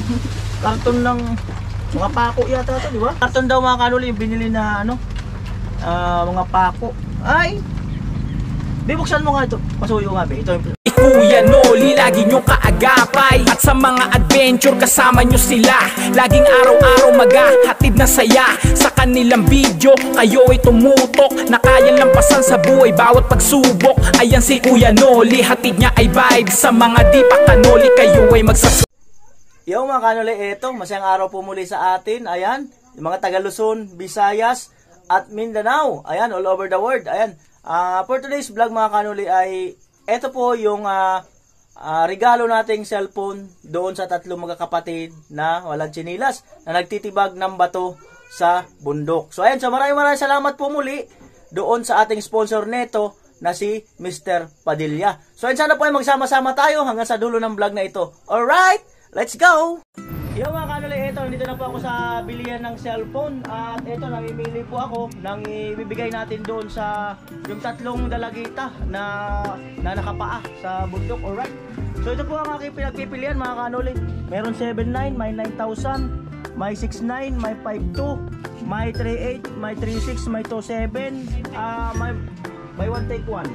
karton ng mga pako yata ito, di ba? Karton daw mga kanuli yung binili na ano, mga pako. Ay! Bibuksan mo nga ito. Pasuyo nga, be. Ito yung Kuya Noli, lagi nyo kaagapay. At sa mga adventure, kasama nyo sila. Laging araw-araw maghahatid na saya. Sa kanilang video, kayo ay tumutok. Na kayang lampasan sa buhay, bawat pagsubok. Ayan si Kuya Noli, hatid niya ay vibe. Sa mga di pa kanoli, kayo ay magsasunod. Yo mga kanoli, eto, masayang araw po muli sa atin. Ayan, yung mga taga Luzon, Visayas, at Mindanao. Ayan, all over the world. Ayan, for today's vlog mga kanoli ay eto po yung regalo nating cellphone doon sa tatlong magkakapatid na walang tsinilas na nagtitibag ng bato sa bundok. So ayan, so maraming salamat po muli doon sa ating sponsor neto na si Mr. Padilla. So ayan, sana po ay magsama-sama tayo hanggang sa dulo ng vlog na ito. Alright, let's go! Yo mga kanoli, ito, dito na po ako sa bilihan ng cellphone at ito, namimili po ako ng ibibigay natin doon sa yung tatlong dalagita na nakapaa sa bundok. Alright, so ito po ang aking pinagpipilian mga kanoli. Meron 7.9, may 9,000, may 6.9, may 5.2, may 3.8, may 3.6, may 2.7, may 1 take 1.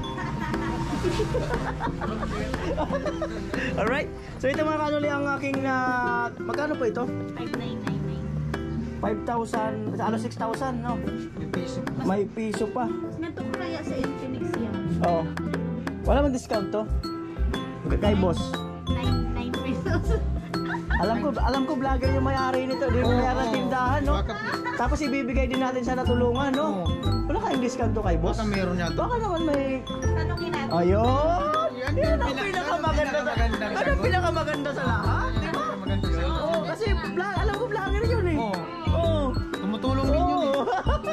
Alright, so ito mga kanuli ang aking magkano po ito? 5,999. 5,000, ano 6,000 no? May piso pa. Nato ko kaya sa Infinix yan. Oo. Wala mang discount to? Kay boss. 9 pesos. Alam ko vlogger yung may-ari nito, di may ng tindahan no? Tapos ibibigay din natin sa natulungan no? Wala kayong discount to kay boss? Baka meron yan. Baka naman may... Tanongin natin. Ayun! Yan ang pinakamaganda sa ano ang pinakamaganda sa lahat? Diba? Maganda siya. Oo, kasi alam ko vlogger yun eh. Oo. Oo. Tumutulong din yun eh.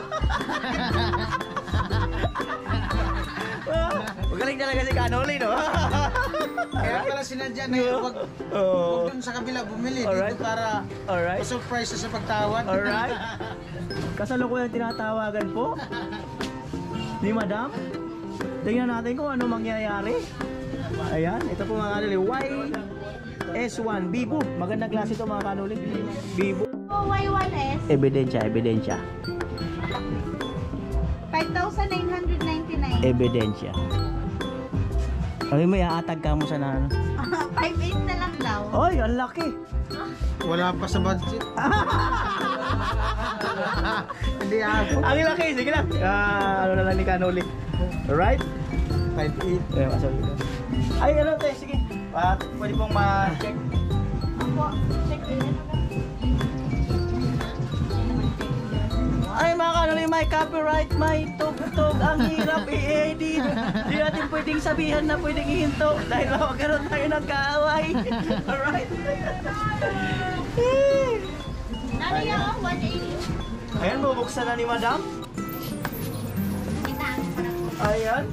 Magaling talaga si Kanoli, no? Kaya pala sinadya na yun. Huwag dun sa kabila bumili. Alright. Dito para Alright. surprise sa pagtawad. Alright. Kasalukuyan tinatawagan po ni Madam. Tingnan natin kung ano mangyayari. Ayan, ito po mga kanuli. YS1 Bibo. Magandang klase ito mga kanuli. Bibo. Y1S, Ebidensya. 5,999. Ebidensya. Ay, may aatag ka mo sa nano. 5,800 na lang daw. Oy, ang laki. Wala pa sa budget. Hindi ako. Ang laki, sige lang. Ano na lang ni Kanoli. Alright? 5.8. Eh, masabi ko. Ay, ano tayo, sige. Pwede pong ma-check. Ako, check in. Ay, mga kanoli, may copyright, may tugtog, ang hirap i-edit. Di natin pwedeng sabihan na pwedeng ihinto dahil magkaroon tayo ng kaaway. Alright? Ano yung 180? Ayan, bubuksan na ni Madam. Kitaan ko na po. Ayan.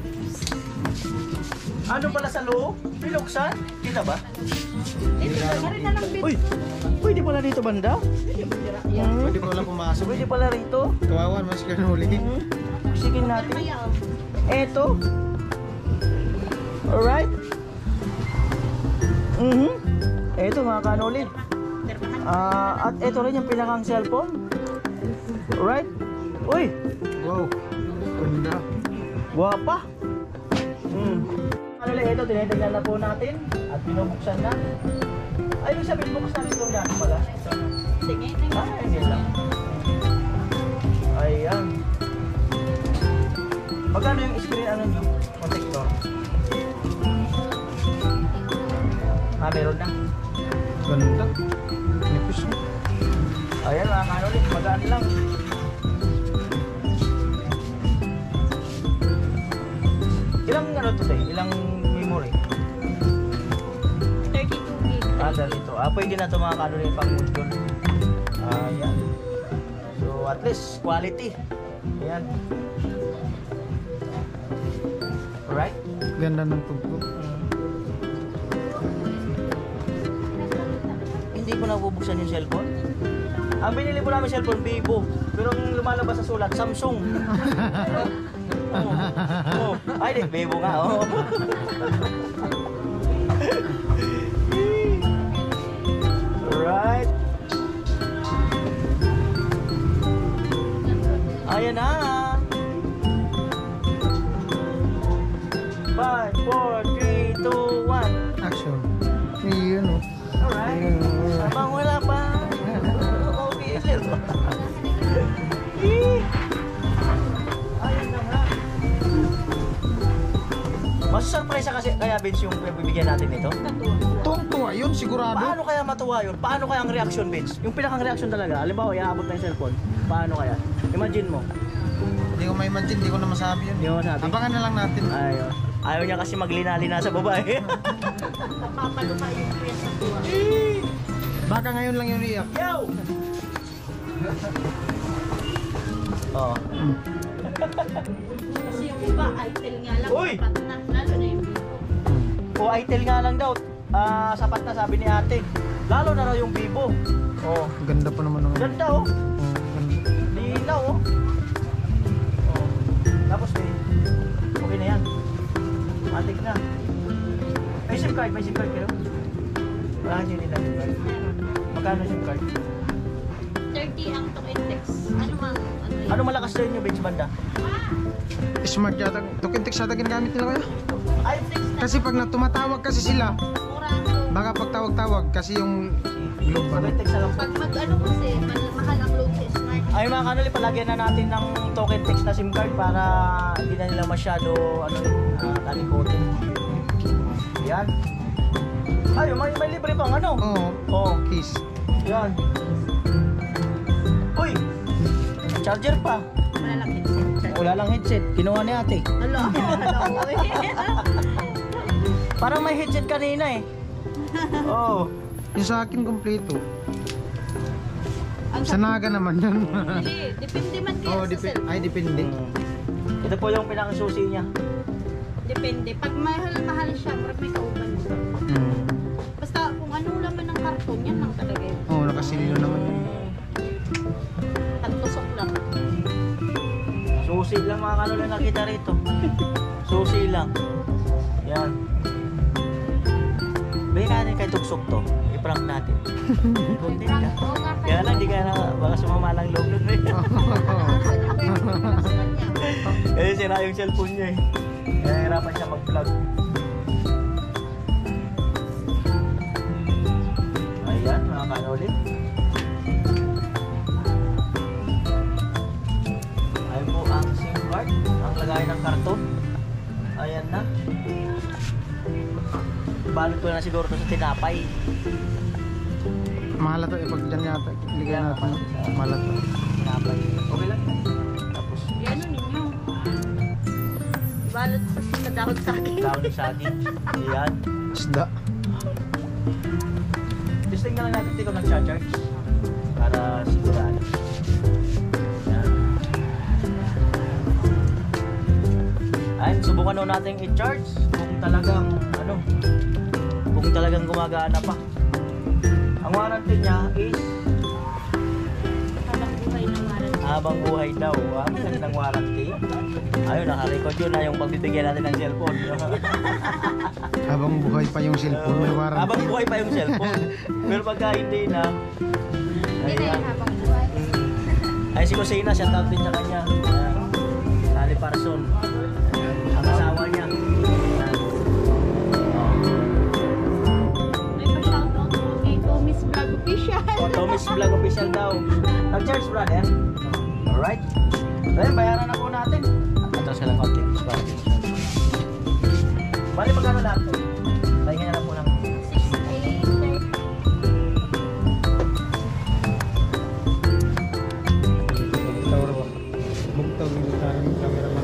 Ano pala sa loob? Binuksan? Kita ba? Dito, meron na lang bit. Uy! Pwede pala dito banda? Pwede ko lang pumasok. Pwede pala rito? Kawawan, mas kanuli. Pusikin natin. Kaya, Eto. Alright. Eto mga kanoli. At eto rin yung pinakang cellphone. Alright. Uy! Wow. Ganda. Guwapa. Kanoli, eto tinitignan na po natin. At binubuksan na. Ay, yung sabihin buksan ito na pala. tingin. Hindi lang. Ayan. Magkano yung screen ano nyo? Protector? Meron na. Ganda. Nipis mo. Ayan mga kanoli, magaan lang. Ilang ano to tayo? Ilang memory? 32 gig. Dito. Pwede na ito mga kanoli pang module. Ayan. So at least quality. Ayan. Alright? Ganda ng tugtog. Hindi ko nabubuksan yung cellphone. Ang binili po namin cellphone, Vivo. Pero ang lumalabas sa sulat, Samsung. Oh. Ay, di, Vivo nga, oh. ayan na. 5, 4, 3, 2, 1. Action. Yun o. Alright. Habang wala pa. Okay, sir. Ayan na nga. Mas surprise kasi kaya Vince yung bibigyan natin nito. Tuwang-tuwa yun, sigurado. Paano kaya matuwa yun? Paano kaya ang reaction, Vince? Yung pinakang reaction talaga. Halimbawa, iaabot na yung cellphone. Paano kaya? Imagine mo. Hindi ko ma-imagine, hindi ko na masabi yun. Hindi mo masabi? Abangan na lang natin. Ayun. Ayaw niya kasi maglina-lina sa babae. Napapaluka yung kuya sa tuwa. Baka ngayon lang yun iyak. Yo! Oh. Kasi yung iba, itel nga lang. Uy! Sapat na. Lalo na yung Vivo. O Itel nga lang daw. Sapat na sabi ni ate. Lalo na raw yung Vivo. Oh. Ganda pa naman ng... Ganda oh. Ganda. Linaw oh. Oh. Tapos okay na yan. Matik na. May SIM card kayo? Wala nyo nila SIM card. Magkano SIM card? 30 ang to index. Ano mang, ano yun? Ano malakas sa inyo, Bench Banda? Smart yata. Token-text yata ginagamit nila kaya. Ay, Kasi pag tumatawag kasi sila, Mura to. baka pag tawag-tawag kasi yung globe ano. token text na lang po. Pag mag-ano kasi, mahal ang load sa smart. Ay mga kanuli, palagyan na natin ng token text na SIM card para hindi na nila masyado talikotin. Yan. Ay, may libre pang ano. Oo. Oh, Kiss. yan. Uy! Charger pa. Wala lang headset. Wala lang headset. Kinuha ni ate. Hala, hala, uy. Parang may headset kanina eh. Oh. Yung sa akin kompleto. Ang Sa Naga naman yun. Hindi, depende man kayo Oo, sa cellphone. ay depende. Ito po yung pinakasusi niya. Depende. Pag mahal siya, marag may kauban mo. Basta kung ano laman ng karton, yan lang talaga yun. Oo, nakasilyo naman yun. Tagtusok lang. Susi lang mga kanuli nakita rito. Susi lang. Yan. Bayan natin kay Tuksok to. I-prank natin. Content ka. Oo nga Kaya lang, di ka na, baka sumama lang loob nun eh. Kasi sira yung cellphone niya eh. Kaya hirapan siya mag-vlog. Ayan, mga kanuli. Ayan po ang SIM card. Ang lagay ng karton. Ayan na. Balot ko na siguro to sa tinapay. Mahal to pag dyan yata. Ligay natin. Mahal to. Tinapay. Okay lang. Tapos, Yan ano ninyo. Balot sa dahon sa akin. daon ng saging. Ayan. Isda. Testing na lang natin dito nag-charge para sigurado. Ayan. Ayan, subukan na natin i-charge kung talagang gumagana pa. Ang warranty niya is Habang buhay ng maran. habang buhay daw. Ang ng warranty. Ayun, naka-record yun na yung pagbibigyan natin ng cellphone. Habang buhay pa yung cellphone, may warranty. Habang buhay pa yung cellphone. Pero pagka hindi na, Hindi na ayan. yun habang buhay. Ay si Kusina, shout out din sa kanya. Sally Parson. Ang asawa niya. May pa-shoutout po kay Tommy's Vlog Official. Tommy's Vlog Official daw. Nag-charge brother. Alright. Then bayaran na po natin. Atras ka lang konti. Bali magkano lahat to? Pahinga na lang po ng 68. Tawar ba? Bugtaw ng cameraman.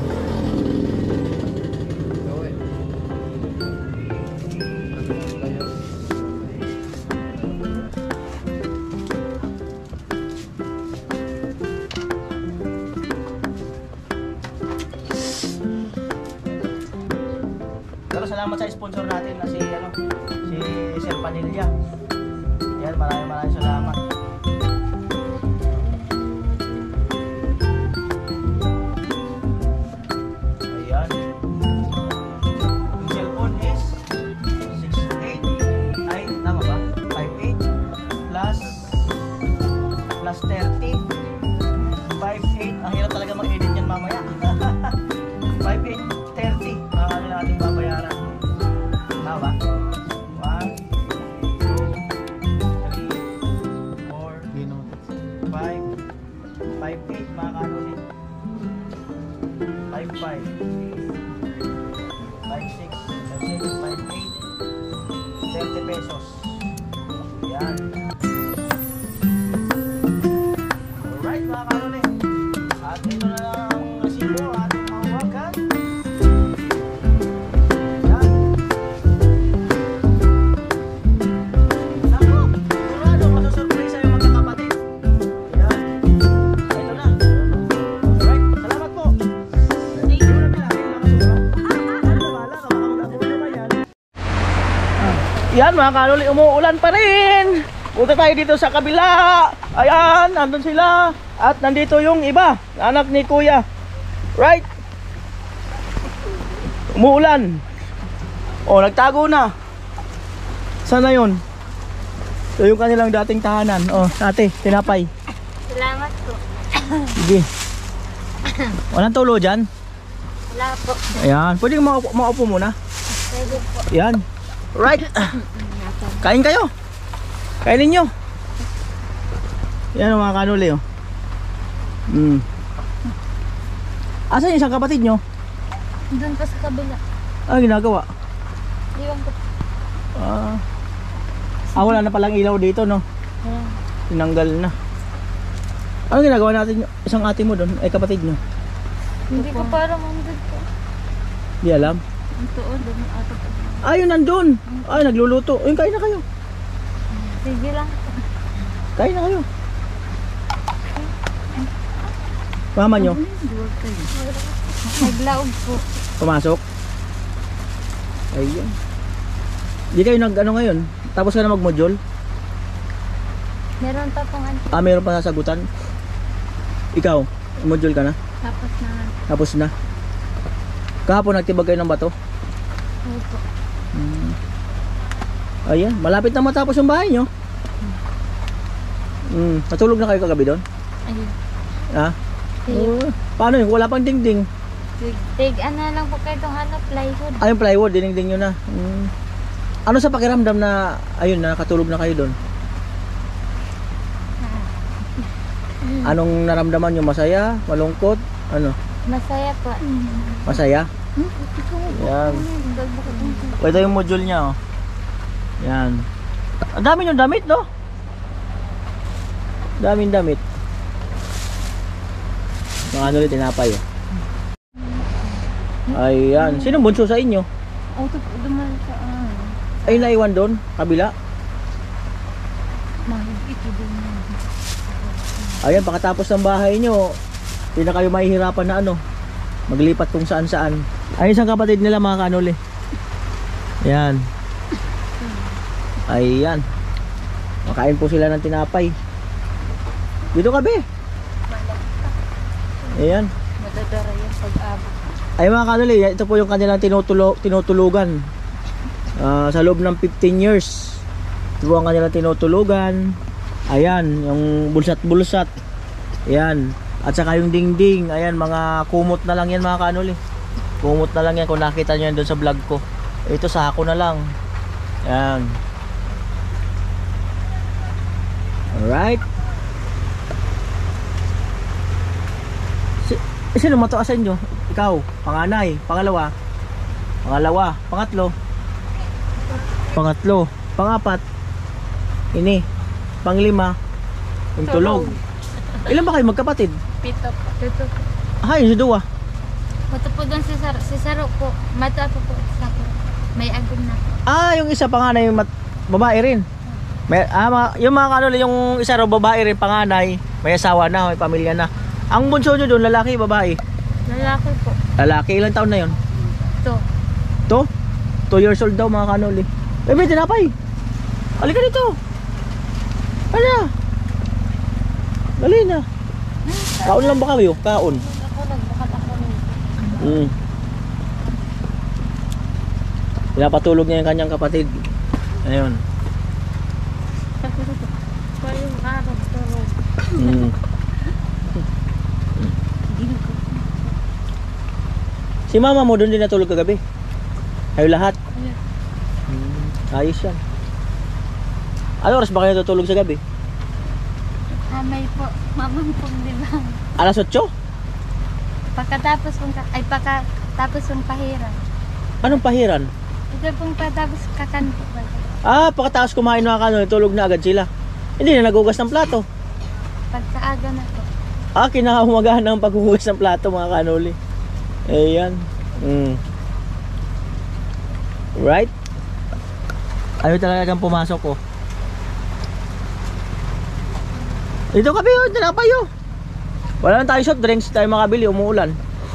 Pero salamat sa sponsor natin na si Sir Panilla. Yan, maraming salamat. Ayan. Yung cellphone is 68. Ay, tama ba? 58 plus 30. 58. Ang hirap talaga mag-edit 5.8 mga kanuli. 5.5 5.6 5.8 30 pesos. Yan. Alright mga kanuli. At ito na lang ang resibo ating mahuwagan. Yan. Naku, sigurado masusurpresa yung magkakapatid. Yan. Ito na. Alright, salamat po. Thank you. Yan mga kanuli, umuulan pa rin. Punta tayo dito sa kabila. Ayan, nandun sila. At nandito yung iba, anak ni kuya. Right? Umuulan. Oh, nagtago na. Sana yun? Ito yung kanilang dating tahanan. Oh, ate, tinapay. Salamat po. Sige. Walang tulo dyan? Wala po. Ayan, pwede maupo muna. Pwede po. Ayan. Right. Kain kayo. Kainin nyo. Yan ang mga kanuli oh. Asan yung isang kapatid nyo? Doon pa sa kabila. Ano ginagawa? Iwan ko. Wala na palang ilaw dito no? Ayan. Tinanggal na. Ano ginagawa natin isang ate mo doon? Ay kapatid nyo? Hindi ko parang mandun po. Di alam? Ang tuon, doon ang ato po. Ayun nandun. Ay nagluluto. Ayun kain na kayo. Sige lang. Kain na kayo. Mama nyo? Naglaog po. Pumasok? Ayun. Di kayo nag-ano ngayon? Tapos ka na mag-module? Meron pa pong ano. Meron pa sasagutan? Ikaw? Module ka na? Tapos na. Tapos na? Kahapon nagtibag kayo ng bato? Ano po. Ayan, malapit na matapos yung bahay nyo. Natulog na kayo kagabi doon? Ayun. Ha? Paano yun? Wala pang dingding. Ano lang po kayo itong ano, plywood. Yung plywood, diningding nyo na. Ano sa pakiramdam na, ayun, nakatulog na kayo doon? Anong naramdaman nyo? Masaya? Malungkot? Ano? Masaya po. Masaya? Yan. Ito yung module niya, oh. Yan. Ang dami yung damit, no? Daming damit. Mga ano ulit, tinapay, oh. Ayan. Sinong bunso sa inyo? Auto po duman sa Ay, naiwan doon? Kabila? mahigit doon. Ayan, pagkatapos ng bahay nyo, hindi na kayo mahihirapan na ano, maglipat kung saan saan. Ay, isang kapatid nila mga kanuli. Ayan. Ayan. Makain po sila ng tinapay. Dito ka, be. Ayan. Madadara yung pag-abot. Ay mga kanuli, ito po yung kanilang tinutulugan. Sa loob ng 15 years. Ito po ang kanilang tinutulugan. Ayan, yung bulsat-bulsat. Ayan. At saka yung dingding. Ayan, mga kumot na lang yan mga kanuli. Kumot na lang yan kung nakita nyo yan doon sa vlog ko. Ito sako na lang. Ayan. Alright. Sino matuasan nyo? Ikaw, panganay, pangalawa, pangatlo, pangapat, ini, panglima, yung tulog. Ilan ba kayo magkapatid? Pito po. Pito po. Yun si Dua. Pito po doon si Saro po. Mata po po. Sako. May agum na po. Yung isa panganay, babae rin. Yung mga kanuli, yung isa raw babae rin, panganay, may asawa na, may pamilya na. Ang bunso nyo doon, lalaki, babae? Lalaki po. Lalaki, ilang taon na yun? 2. 2 years old daw mga kanuli. May tinapay. Halika dito. Ano? Dali na. Kaon lang ba kayo? Kaon. Ako nagbakat ako nito. Pinapatulog niya yung kanyang kapatid. Ayun. Payong araw tulog. Si mama mo doon din natulog kagabi? Kayo lahat? Ayun. Ayos yan. Ano oras ba kayo tutulog sa gabi? May po, mamampong din lang. Alas 8? Pagkatapos pagkatapos ng pahiran. Anong pahiran? Ito pong patapos kakanto. Pagkatapos kumain mga kanuli, tulog na agad sila. Hindi na nagugas ng plato. Pagkaaga na po. Kinahumagahan ng paghuhugas ng plato mga kanuli. Ayan. Right? Ayaw talagang pumasok ko. Dito kami yun, tinapay yun. Wala na tayo soft drinks, tayo makabili, umuulan.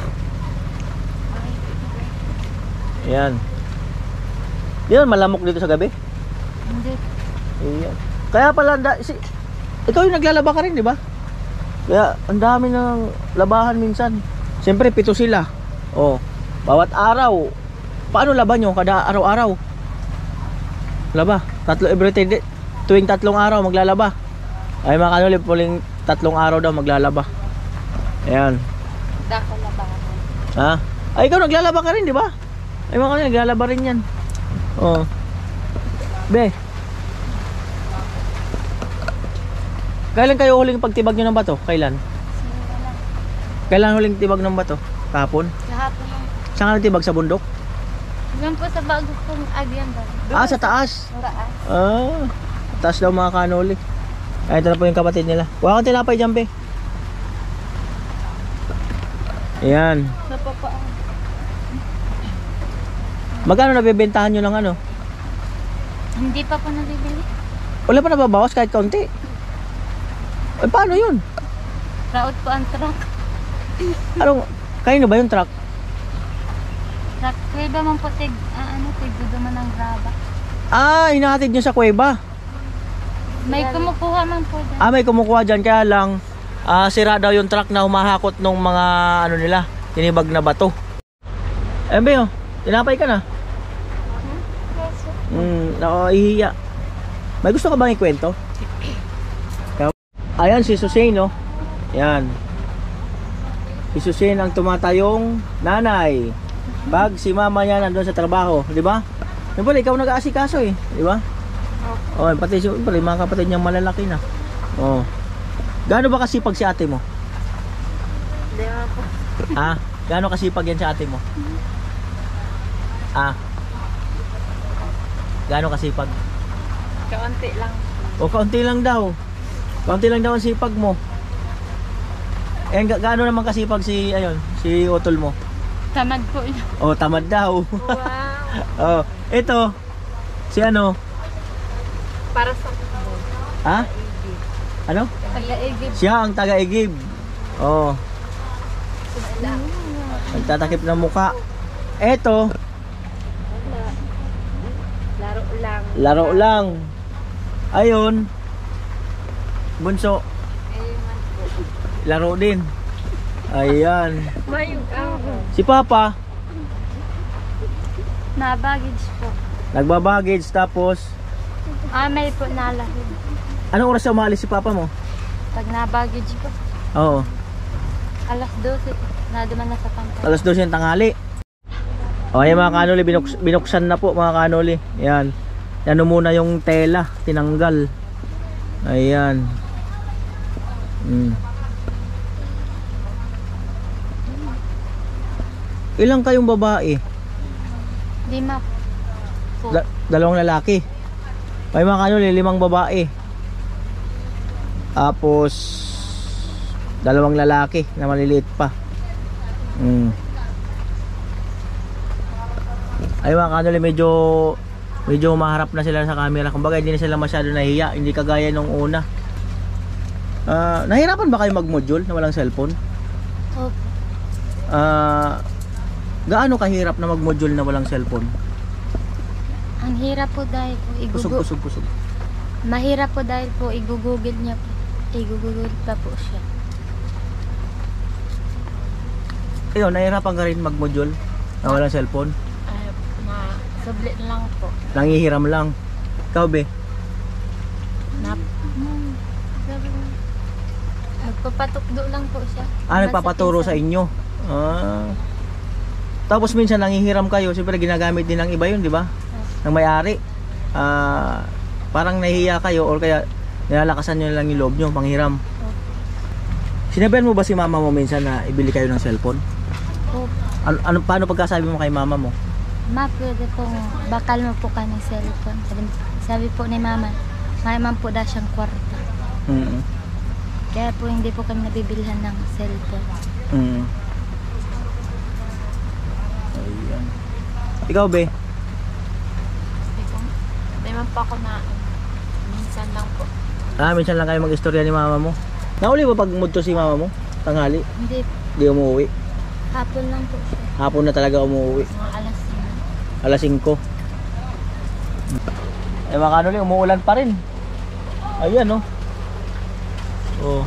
Ayan. Yun, malamok dito sa gabi. Hindi. Ayan. Kaya pala, ikaw yung naglalaba ka rin, di ba? Kaya ang dami ng labahan minsan. Siyempre, 7 sila. Bawat araw. Paano laban nyo? Kada araw-araw? Laba. 3 everyday. Tuwing 3 araw maglalaba. Ay mga kanuli, puling 3 araw daw maglalaba. Ayan. Dako labahan. Ha? Ay ikaw naglalaba ka rin, di ba? Ay mga kanuli, naglalaba rin yan. Be. Kailan kayo huling pagtibag nyo ng bato? Kailan? Kailan huling tibag ng bato? Kahapon? Kahapon lang. Saan ka nagtibag? Sa bundok? Yan po sa bago pong agyan ba? Sa taas. Taas. Taas daw mga kanuli. Ay, ito na po yung kapatid nila. Huwag kang tinapay dyan, be. Ayan. Napapaan. Magkano nabibentahan nyo ng ano? Hindi pa po nabibili. Wala pa nababawas kahit kaunti. Ay, paano yun? Raot po ang truck. Kanino ba yung truck? Truck. Kaya ba man po tigduduman ng graba. Hinahatid nyo sa kuweba. May kumukuha man po dyan. May kumukuha dyan. Kaya lang, sira daw yung truck na humahakot ng mga nila, tinibag na bato. Be, tinapay ka na. Ihiya. May gusto ka bang ikwento? Ayan si Susain, no? Yan. Si Susain ang tumatayong nanay. Pag si mama niya nandun sa trabaho, di ba? Yung pala, ikaw nag-aasikaso eh, di ba? Pati yung mga kapatid niyang malalaki na. Gaano ba kasipag si ate mo? Hindi po. Gaano kasipag yan si ate mo? Gaano kasipag? Kaunti lang. Kaunti lang daw. Kaunti lang daw ang sipag mo. Gaano naman kasipag si utol mo? Tamad po yun. Tamad daw. Wow. Ito si Para sa ano? Taga-igib. Siya ang taga-igib. Nagtatakip ng muka. Ito, Laro lang. laro lang. Ayun, bunso, laro din. Ayan. Mayug ako. Si Papa, Na-baggage po. nagbabagage tapos, May po nalahid. anong oras siya umalis si Papa mo? Pag na-baggage po. Oo, Alas 12. Naduman na sa pantay. alas 12 yung tanghali. Ayan mga kanuli, binuksan na po mga kanuli. Ayan. Yan muna yung tela, tinanggal. Ayan. Ilang kayong babae? 5 po. Dalawang lalaki. May mga kanuli, 5 babae. Tapos 2 lalaki na maliliit pa. Ay mga kanuli, medyo maharap na sila sa camera. Kumbaga hindi na sila masyado nahiya. Hindi kagaya nung una. Nahirapan ba kayo mag-module na walang cellphone? Opo. Gaano kahirap na mag-module na walang cellphone? Ang hirap po dahil po Kusog. Mahirap po dahil po i-google niya po. I-google pa po siya. Ayun, nahirapan ka rin mag-module na walang cellphone? Sublit lang po. Nangihiram lang. Ikaw be? Nagpapatukdo lang po siya. Nagpapaturo sa inyo. Tapos minsan nangihiram kayo, siyempre ginagamit din ng iba yun, di ba? Ng may-ari. Parang nahihiya kayo or kaya nilalakasan nyo lang yung loob nyo, panghiram. Sinabihan mo ba si mama mo minsan na ibili kayo ng cellphone? Po, Paano pagkasabi mo kay mama mo? ma, pwede pong bakal mo po kami cellphone. Sabi po ni mama, mayroon po daw siyang kwarta. Kaya po hindi po kami nabibilhan ng cellphone. Ayan. Ikaw, be? Di man po ako na minsan lang po. Minsan lang kayo mag-istorya ni mama mo. Nauli ba pag mudto si mama mo? Tanghali? Hindi, Di umuwi? hapon lang po siya. Hapon na talaga umuwi. Mga alas 5. Alas 5. Eh mga kanuli, umuulan pa rin. Ayan, no? Oh.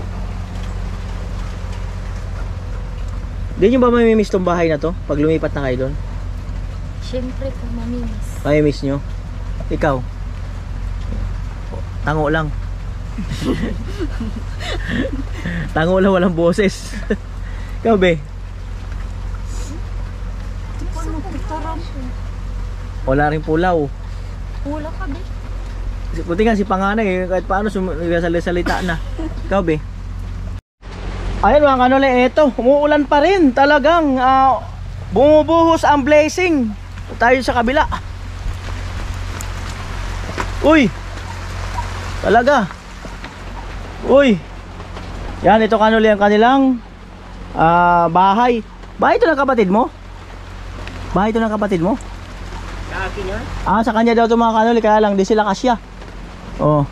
Di nyo ba mamimiss tong bahay na to? Pag lumipat na kayo doon? Siyempre po, mamimiss. Mamimiss nyo? Ikaw? Tango lang. Tango lang, walang boses. Ikaw, be? Wala rin pulaw. Pula ka, be. Buti nga si panganay eh, kahit paano salita na. Ikaw, be? Ayun mga kanuli, eto, umuulan pa rin. Talagang bumubuhos ang blessing. Tayo sa kabila. Uy! Talaga. Uy! Yan, ito kanuli ang kanilang bahay. Bahay ito ng kapatid mo? Bahay ito ng kapatid mo? Sa akin yun? Sa kanya daw ito mga kanuli, kaya lang di sila kasya. Oh.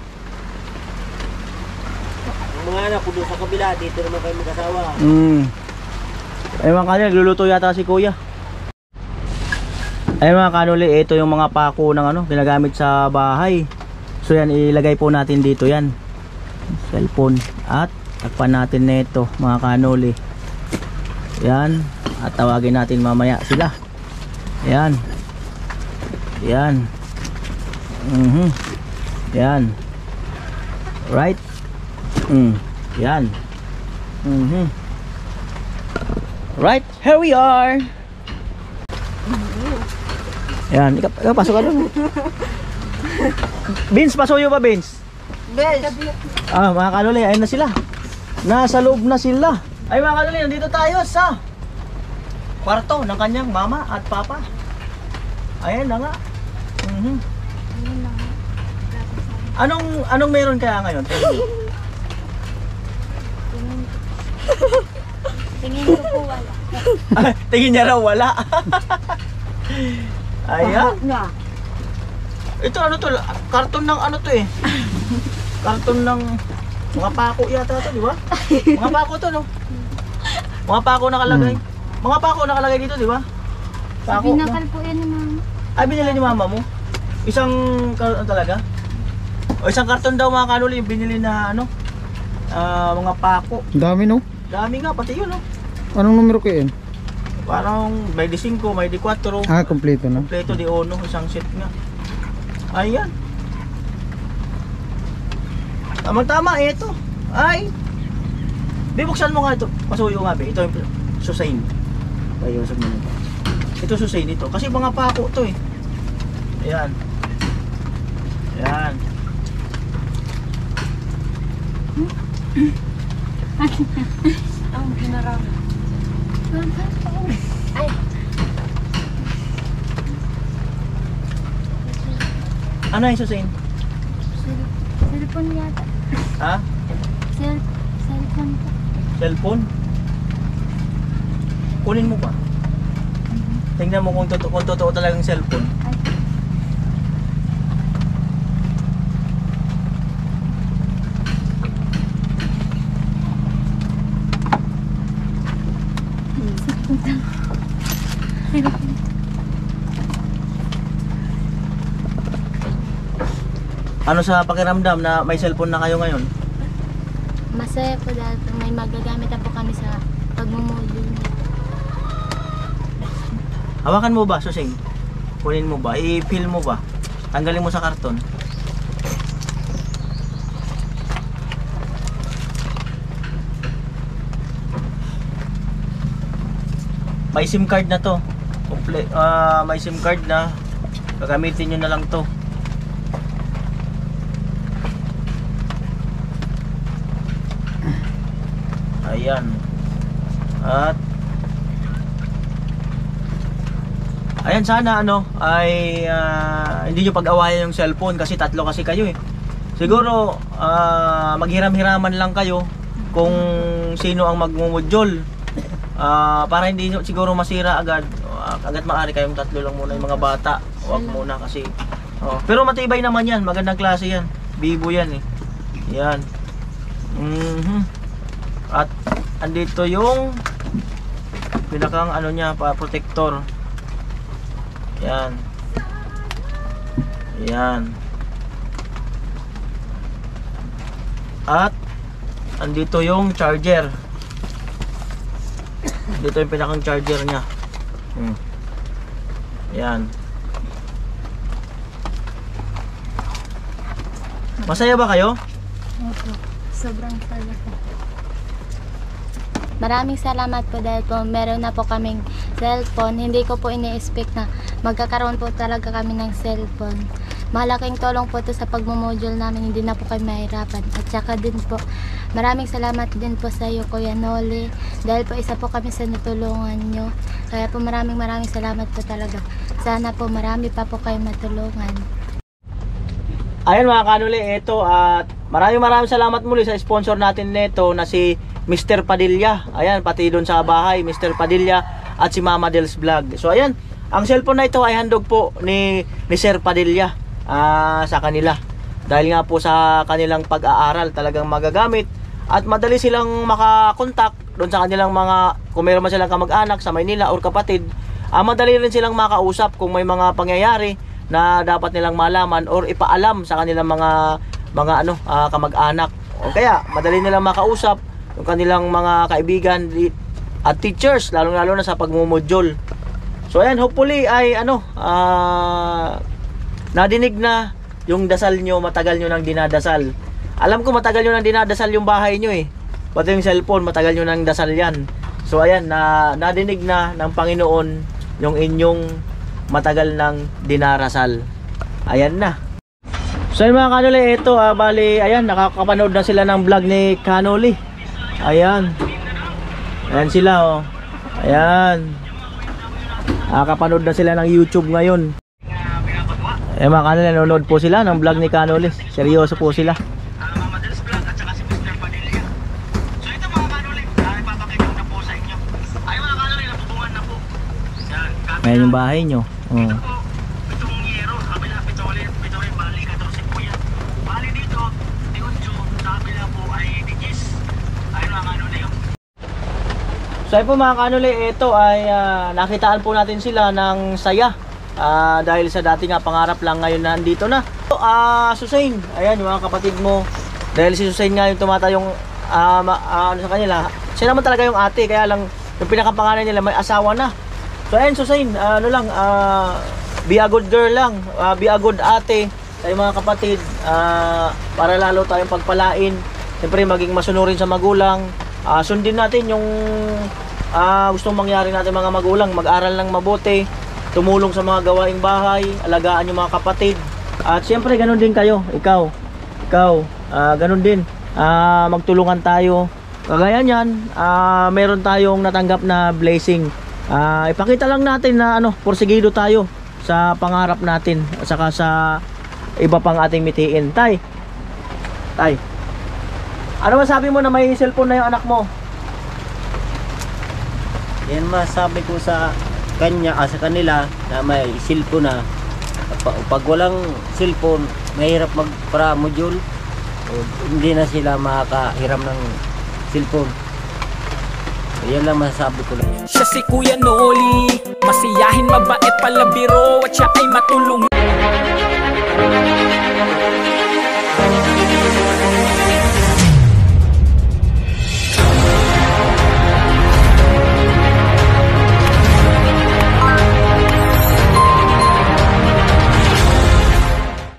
Ang mga anak ko doon sa kabila, dito naman kayo mag-asawa. Ay mga kanuli, nagluluto yata si kuya. Ay mga kanuli, ito yung mga pako ng ginagamit sa bahay. So yan, ilagay po natin dito yan. Cellphone. At takpan natin nito mga kanuli. Yan. At tawagin natin mamaya sila. Yan. Yan. Yan. Right. Yan. Right. Here we are. Yan. Ikaw pasok ka doon. Beans, pasuyo ba Beans? Bes. Mga kanuli, ayun na sila. Nasa loob na sila. Ay mga kanuli, nandito tayo sa kwarto ng kanyang mama at papa. Ayan na nga. Anong meron kaya ngayon? Tingin ko po wala. Tingin niya raw wala. Ayan. Ito ano to? Karton ng ano to eh. Karton ng mga pako yata to, di ba? Mga pako to, no? Mga pako nakalagay. Mga pako nakalagay dito, di ba? Pako. Binakal po yan ni mama. Ay, binili ni mama mo? Isang karton talaga? O isang karton daw mga kanuli yung binili na mga pako. Dami no? Dami nga, pati yun, no? Anong numero kayo yun? Parang may di 5, may di 4. Kompleto na. Kompleto di 1, isang set nga. Ayan. Tama-tama, ito. Ay. Bibuksan mo nga ito. Pasuyo nga, be. Ito yung susain. Tayo sa mga. Ito susain dito. Kasi mga pako to eh. Ayan. Ayan. Ang ginarang. Ay. Ano yung susain? Cellphone yata. Ha? Cellphone po. Cellphone? Kunin mo ba? Tingnan mo kung totoo talagang cellphone. Ay, Ano sa pakiramdam na may cellphone na kayo ngayon? masaya po dahil po may magagamit na po kami sa pagmumulong. Hawakan mo ba, Susing? Kunin mo ba? I-fill mo ba? Tanggalin mo sa karton. May SIM card na to. May SIM card na. Gagamitin nyo na lang to. Ayan. At ayan, sana ano ay hindi nyo pag-awayan yung cellphone kasi tatlo kasi kayo eh. Siguro maghiram-hiraman lang kayo kung sino ang magmumudyol. Para hindi nyo siguro masira agad. Agad maaari kayong tatlo lang muna yung mga bata. Huwag muna kasi. Pero matibay naman yan, magandang klase yan. Bibo yan eh. Yan. At andito yung pinakang ano niya, protector. Yan. Yan. At andito yung charger. Dito yung pinakang charger niya. Yan. Masaya ba kayo? Opo, sobrang saya po. Maraming salamat po dahil po meron na po kaming cellphone. Hindi ko po ini-expect na magkakaroon po talaga kami ng cellphone. Malaking tulong po ito sa pagmumodule namin, hindi na po kami mahirapan. At saka din po, maraming salamat din po sa iyo, Kuya Noli, dahil po isa po kami sa natulungan nyo. Kaya po maraming salamat po talaga. Sana po marami pa po kayo matulungan. Ayan mga kanuli, ito at maraming salamat muli sa sponsor natin nito na si Mr. Padilla. Ayan, pati doon sa bahay, Mr. Padilla at si Mama Del's Vlog. So ayan, ang cellphone na ito ay handog po ni Sir Padilla sa kanila. Dahil nga po sa kanilang pag-aaral talagang magagamit at madali silang makakontak doon sa kanilang mga, kung mayroon man silang kamag-anak sa Maynila or kapatid, madali rin silang makausap kung may mga pangyayari na dapat nilang malaman or ipaalam sa kanilang mga kamag-anak. O kaya madali nilang makausap yung kanilang mga kaibigan at teachers, lalong-lalo na sa pagmumudyol. So ayan, hopefully ay nadinig na yung dasal nyo, matagal nyo nang dinadasal. Alam ko matagal nyo nang dinadasal yung bahay nyo eh. Pati yung cellphone, matagal nyo nang dasal yan. So ayan, nadinig na ng Panginoon yung inyong matagal nang dinarasal. Ayan na. So yun mga kanoli, ito bali, ayan, nakakapanood na sila ng vlog ni Kanoli. Ayan. Ayan sila oh. Ayan. Nakakapanood na sila ng YouTube ngayon. Eh mga kanoli, nanonood po sila ng vlog ni Kanoli. Seryoso po sila. Mama Del's Vlog at saka si Mr. Padilla. So ito mga kanoli, ipapakita ko na po sa inyo. Ay mga kanoli, nabubungan na po. Yan, Ayan yung bahay nyo. ito po, itong yero, kabila, pito rin bali, 14 po yan. Bali dito, 8, sa kabila po ay 10. Ay mga kanoli yun. So ayun po mga kanoli, ito ay nakitaan po natin sila ng saya. Dahil sa dati nga pangarap lang, ngayon na nandito na. So, Susain, ayan yung mga kapatid mo. Dahil si Susain nga yung tumatayong sa kanila. Siya naman talaga yung ate, kaya lang yung pinakapangalan nila may asawa na. So ayan Susain, be a good girl lang, be a good ate tayo mga kapatid, para lalo tayong pagpalain. Siyempre maging masunurin sa magulang. Sundin natin yung gustong mangyari natin mga magulang, mag-aral ng mabuti, tumulong sa mga gawaing bahay, alagaan yung mga kapatid. At siyempre ganun din kayo, ikaw ganun din, magtulungan tayo. Kagaya niyan, meron tayong natanggap na blessing. Ipakita lang natin na porsigido tayo sa pangarap natin at saka sa iba pang ating mitiin. Tay, ano masabi mo na may cellphone na yung anak mo? Yan masabi ko sa kanya, sa kanila na may cellphone na. Pag walang cellphone, mahirap magpra-module. Hindi na sila makakahiram ng cellphone. Yan lang masasabi ko lang. Siya si Kuya Noli, masiyahin, mabait, palabiro, at siya ay matulung.